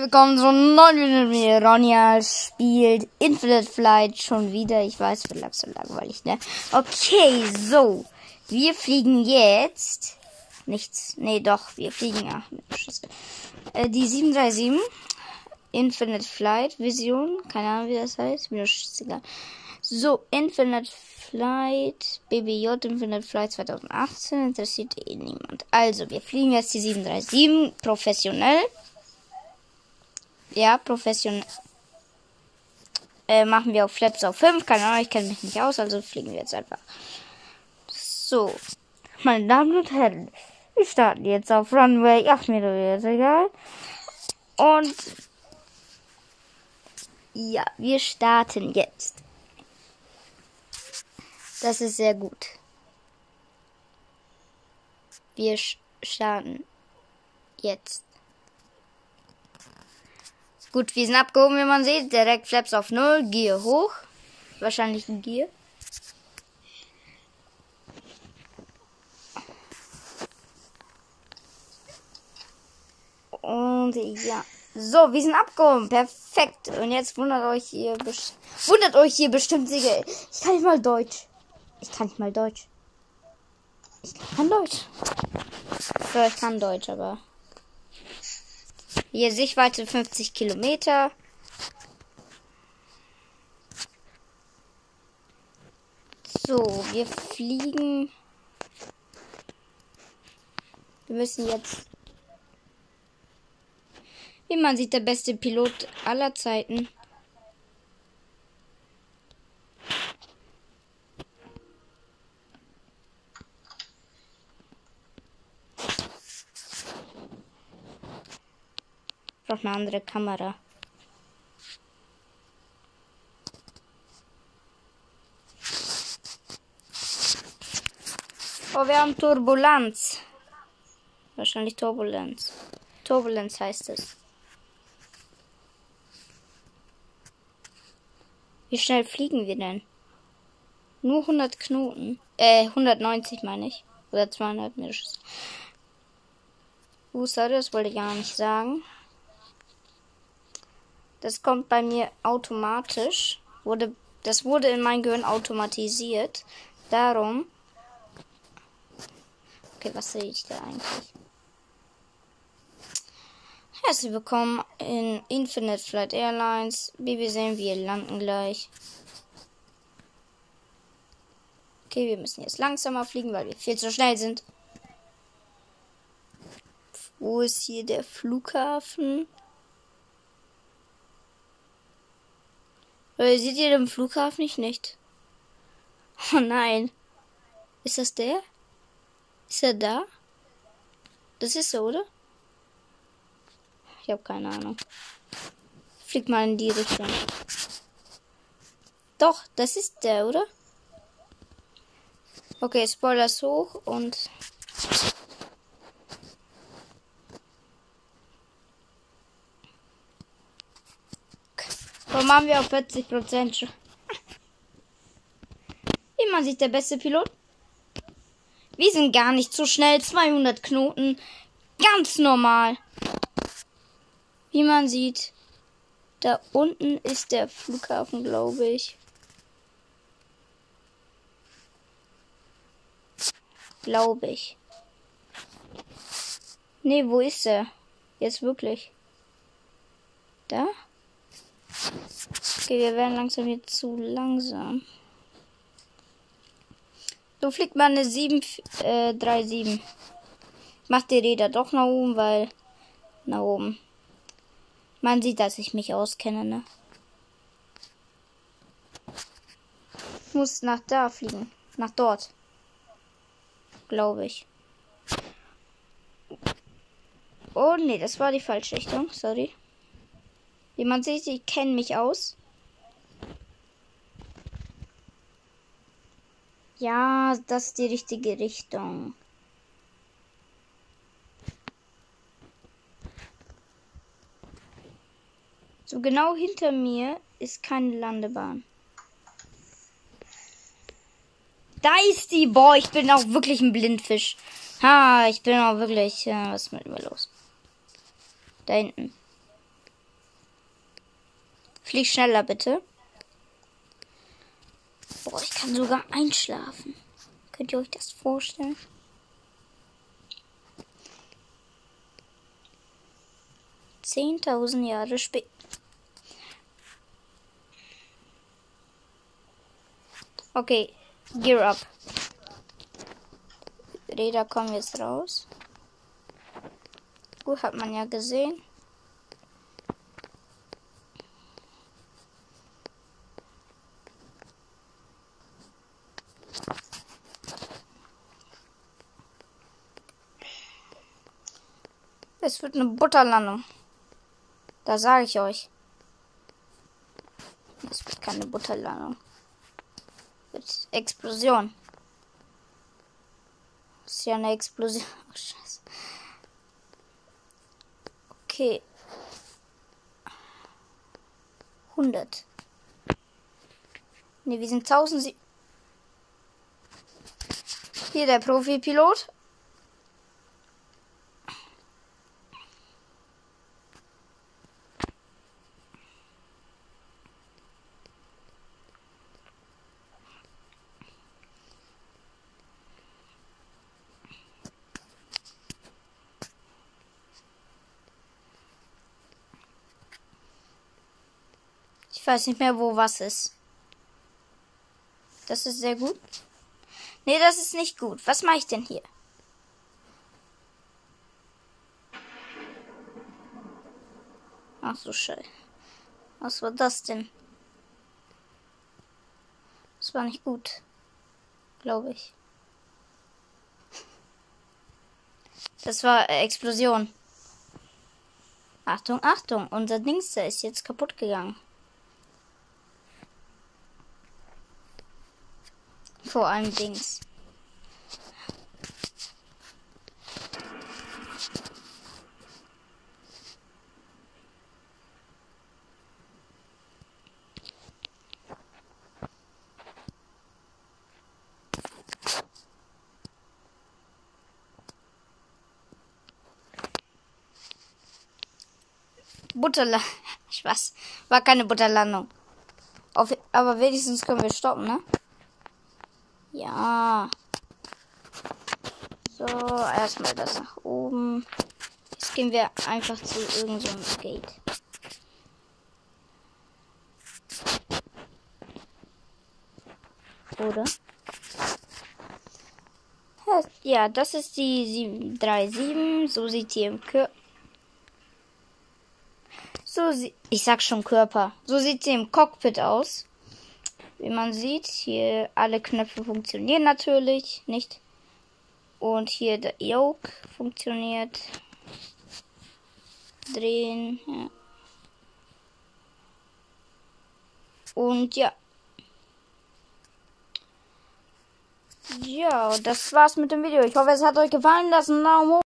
willkommen zu 9 Minuten mit mir. Ronja spielt Infinite Flight schon wieder. Ich weiß, wird langsam langweilig, ne? Okay, so. Wir fliegen jetzt. Nichts. Nee, doch. Wir fliegen. Ach, die 737. Infinite Flight Vision. Keine Ahnung, wie das heißt. Mir ist egal. So, Infinite Flight. BBJ Infinite Flight 2018. Interessiert eh niemand. Also, wir fliegen jetzt die 737. Professionell. Ja, professionell. Machen wir auf Flaps auf 5. Keine Ahnung, ich kenne mich nicht aus, also fliegen wir jetzt einfach. So. Meine Damen und Herren, wir starten jetzt auf Runway. Ach, mir doch jetzt egal. Und ja, wir starten jetzt. Das ist sehr gut. Wir starten jetzt. Gut, wir sind abgehoben, wie man sieht. Direkt Flaps auf 0. Gear hoch. Wahrscheinlich ein Gear. Und ja. So, wir sind abgehoben. Perfekt. Und jetzt wundert euch hier bestimmt, Sieger. Ich kann nicht mal Deutsch. Ich kann Deutsch. So, ich kann Deutsch, aber... Hier Sichtweite 50 Kilometer. So, wir fliegen. Wir müssen jetzt... Wie man sieht, der beste Pilot aller Zeiten. Braucht eine andere Kamera. Oh, wir haben Turbulenz. Wahrscheinlich Turbulenz. Turbulenz heißt es. Wie schnell fliegen wir denn? Nur 100 Knoten. 190 meine ich. Oder 200 mehr. Sorry, das wollte ich gar nicht sagen. Das kommt bei mir automatisch. Das wurde in meinem Gehirn automatisiert. Darum. Okay, was sehe ich da eigentlich? Herzlich willkommen in Infinite Flight Airlines. Wie wir sehen, wir landen gleich. Okay, wir müssen jetzt langsamer fliegen, weil wir viel zu schnell sind. Wo ist hier der Flughafen? Seht ihr den Flughafen nicht? Oh nein. Ist das der? Ist er da? Das ist so, oder? Ich habe keine Ahnung. Flieg mal in die Richtung. Doch, das ist der, oder? Okay, Spoiler ist hoch und... Warum haben wir auf 40%? Wie man sieht, der beste Pilot. Wir sind gar nicht so schnell. 200 Knoten. Ganz normal. Wie man sieht. Da unten ist der Flughafen, glaube ich. Glaube ich. Nee, wo ist er? Jetzt wirklich. Da? Okay, wir werden langsam hier zu langsam. So fliegt man eine 737. Macht die Räder doch nach oben, weil... Nach oben. Man sieht, dass ich mich auskenne, ne? Ich muss nach da fliegen. Nach dort. Glaube ich. Oh, nee, das war die falsche Richtung. Sorry. Wie man sieht, ich kenne mich aus. Ja, das ist die richtige Richtung. So genau hinter mir ist keine Landebahn. Da ist die. Boah, ich bin auch wirklich ein Blindfisch. Ha, ich bin auch wirklich... was ist mit mir los? Da hinten. Flieg schneller, bitte. Boah, ich kann sogar einschlafen. Könnt ihr euch das vorstellen? Zehntausend Jahre später. Okay, Gear up. Räder kommen jetzt raus. Gut, hat man ja gesehen. Es wird eine Butterlandung. Da sage ich euch. Es wird keine Butterlandung. Es wird Explosion. Das ist ja eine Explosion. Oh, Scheiße. Okay. 100. Ne, wir sind 1000. Hier der Profi-Pilot. Ich weiß nicht mehr, wo was ist. Das ist sehr gut. Nee, das ist nicht gut. Was mache ich denn hier? Ach so, scheiße. Was war das denn? Das war nicht gut. Glaube ich. Das war Explosion. Achtung, Achtung. Unser Dings, der ist jetzt kaputt gegangen. Vor allem Dings. Butterlandung. Spaß. War keine Butterlandung. Aber wenigstens können wir stoppen, ne? Ja. So, erstmal das nach oben. Jetzt gehen wir einfach zu irgendeinem so Gate. Oder? Ja, das ist die 737. So sieht die im Körper. Ich sag schon Körper. So sieht sie im Cockpit aus. Wie man sieht, hier alle Knöpfe funktionieren natürlich nicht. Und hier der Yoke funktioniert. Drehen. Ja. Und ja. Ja, das war's mit dem Video. Ich hoffe, es hat euch gefallen. Lasst einen Daumen hoch.